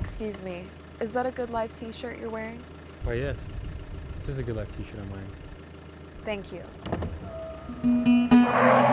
Excuse me, is that a Goodlife t-shirt you're wearing? Why, yes. This is a Goodlife t-shirt I'm wearing. Thank you.